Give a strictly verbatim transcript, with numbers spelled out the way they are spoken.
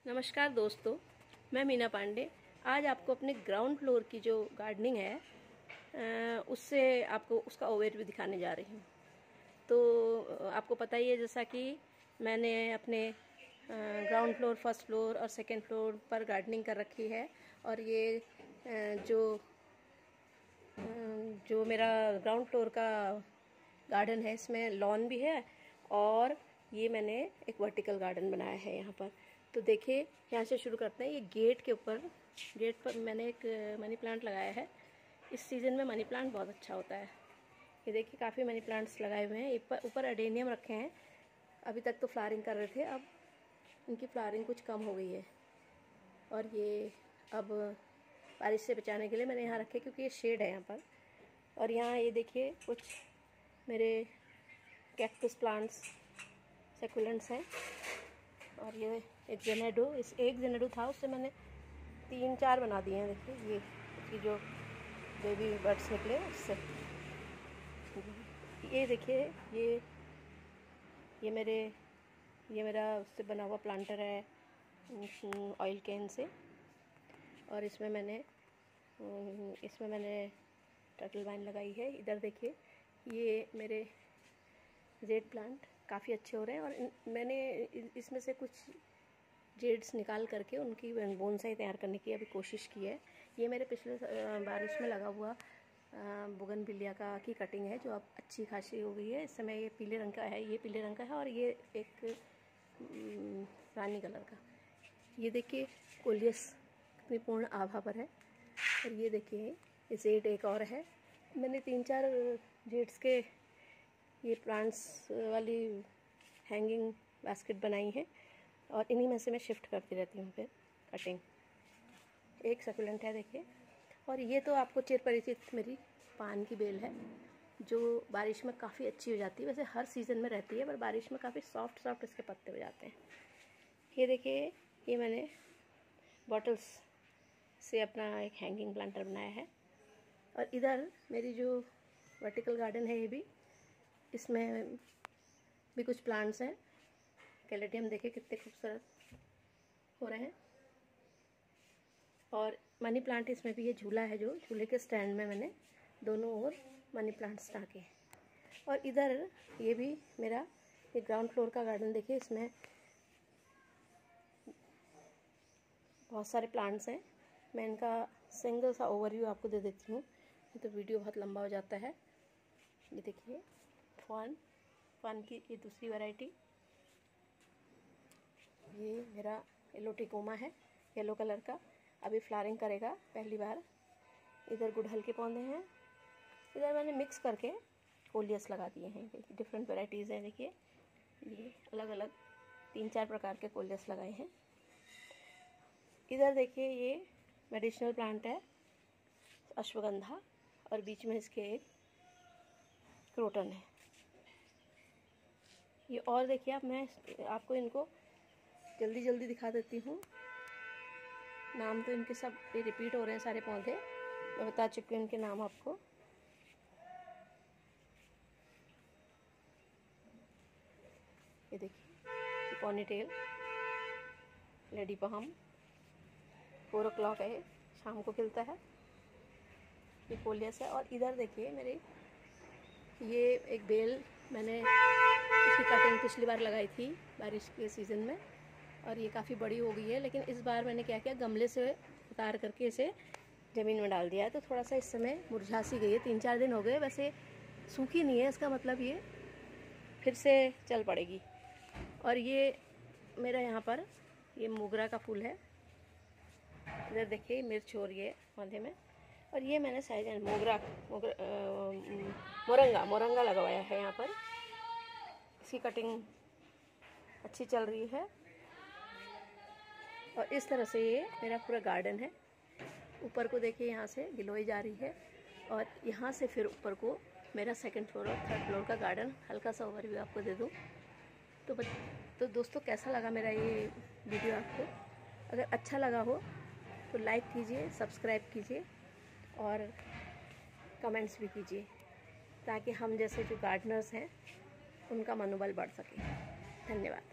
नमस्कार दोस्तों, मैं मीना पांडे आज आपको अपने ग्राउंड फ्लोर की जो गार्डनिंग है उससे आपको उसका ओवरव्यू दिखाने जा रही हूँ। तो आपको पता ही है जैसा कि मैंने अपने ग्राउंड फ्लोर, फर्स्ट फ्लोर और सेकंड फ्लोर पर गार्डनिंग कर रखी है। और ये जो जो मेरा ग्राउंड फ्लोर का गार्डन है, इसमें लॉन भी है और ये मैंने एक वर्टिकल गार्डन बनाया है यहाँ पर। तो देखिए, यहाँ से शुरू करते हैं। ये गेट के ऊपर गेट पर मैंने एक मनी प्लांट लगाया है। इस सीज़न में मनी प्लांट बहुत अच्छा होता है। ये देखिए, काफ़ी मनी प्लांट्स लगाए हुए हैं। ऊपर ऊपर अडेनियम रखे हैं। अभी तक तो फ्लावरिंग कर रहे थे, अब इनकी फ्लावरिंग कुछ कम हो गई है। और ये अब बारिश से बचाने के लिए मैंने यहाँ रखे, क्योंकि ये शेड है यहाँ पर। और यहाँ ये देखिए, कुछ मेरे कैक्टस प्लांट्स, सेकुलेंट्स हैं। और ये एक जेनेडो, इस एक जेनेडो था, उससे मैंने तीन चार बना दिए हैं। देखिए, ये इसकी जो बेबी बर्ड्स निकले उससे। ये देखिए, ये ये मेरे ये मेरा उससे बना हुआ प्लांटर है, ऑयल कैन से। और इसमें मैंने इसमें मैंने टर्टल वाइन लगाई है। इधर देखिए, ये मेरे जेड प्लांट काफ़ी अच्छे हो रहे हैं। और मैंने इसमें से कुछ जेड्स निकाल करके उनकी बोनसाई तैयार करने की अभी कोशिश की है। ये मेरे पिछले बारिश में लगा हुआ बोगनविलिया का की कटिंग है, जो अब अच्छी खासी हो गई है। इस समय ये पीले रंग का है, ये पीले रंग का है और ये एक रानी कलर का। ये देखिए, कोलियस कितनी पूर्ण आभा पर है। और ये देखिए, ये जेड एक और है। मैंने तीन चार जेड्स के ये प्लांट्स वाली हैंगिंग बास्केट बनाई है और इन्हीं में से मैं शिफ्ट करती रहती हूँ फिर कटिंग। एक सकुलेंट है देखिए। और ये तो आपको चिर परिचित मेरी पान की बेल है, जो बारिश में काफ़ी अच्छी हो जाती है। वैसे हर सीज़न में रहती है, पर बारिश में काफ़ी सॉफ्ट सॉफ्ट इसके पत्ते हो जाते हैं। ये देखिए, ये मैंने बॉटल्स से अपना एक हैंगिंग प्लांटर बनाया है। और इधर मेरी जो वर्टिकल गार्डन है, ये भी इसमें भी कुछ प्लांट्स हैं। कैलेडियम देखिए कितने खूबसूरत हो रहे हैं। और मनी प्लांट इसमें भी, ये झूला है, जो झूले के स्टैंड में मैंने दोनों ओर मनी प्लांट्स टाँके हैं। और इधर ये भी मेरा ये ग्राउंड फ्लोर का गार्डन देखिए, इसमें बहुत सारे प्लांट्स हैं। मैं इनका सिंगल सा ओवरव्यू आपको दे देती हूँ, तो वीडियो बहुत लंबा हो जाता है। ये देखिए, फॉन फॉन की ये दूसरी वैरायटी। ये मेरा येलो टिकोमा है, येलो कलर का, अभी फ्लावरिंग करेगा पहली बार। इधर गुड़हल के पौधे हैं। इधर मैंने मिक्स करके कोलियस लगा दिए हैं। देखिए, डिफरेंट वैरायटीज़ हैं। देखिए, ये अलग अलग तीन चार प्रकार के कोलियस लगाए हैं। इधर देखिए, ये मेडिसिनल प्लांट है, अश्वगंधा, और बीच में इसके एक क्रोटन है। ये और देखिए, आप मैं आपको इनको जल्दी जल्दी दिखा देती हूँ। नाम तो इनके सब ये रिपीट हो रहे हैं, सारे पौधे मैं बता चुकी हूँ इनके नाम आपको। ये देखिए, पॉनी टेल, लेडी पहम, फोर ओ क्लॉक है, शाम को खिलता है। ये कोलियस है। और इधर देखिए, मेरे ये एक बेल मैंने इसकी कटिंग पिछली बार लगाई थी बारिश के सीज़न में, और ये काफ़ी बड़ी हो गई है। लेकिन इस बार मैंने क्या किया, गमले से उतार करके इसे ज़मीन में डाल दिया है। तो थोड़ा सा इस समय मुरझा सी गई है, तीन चार दिन हो गए। वैसे सूखी नहीं है, इसका मतलब ये फिर से चल पड़ेगी। और ये मेरा यहाँ पर ये मोगरा का फूल है। इधर देखिए, मिर्च हो रही है पौधे में। और ये मैंने साइज मोगरा मोगरा मोरंगा मोरंगा लगवाया है यहाँ पर। इसकी कटिंग अच्छी चल रही है। और इस तरह से ये मेरा पूरा गार्डन है। ऊपर को देखिए, यहाँ से गिलोय जा रही है और यहाँ से फिर ऊपर को मेरा सेकंड फ्लोर और थर्ड फ्लोर का गार्डन। हल्का सा ओवरव्यू आपको दे दूँ तो बच, तो दोस्तों, कैसा लगा मेरा ये वीडियो आपको? अगर अच्छा लगा हो तो लाइक कीजिए, सब्सक्राइब कीजिए और कमेंट्स भी कीजिए, ताकि हम जैसे जो गार्डनर्स हैं उनका मनोबल बढ़ सके। धन्यवाद।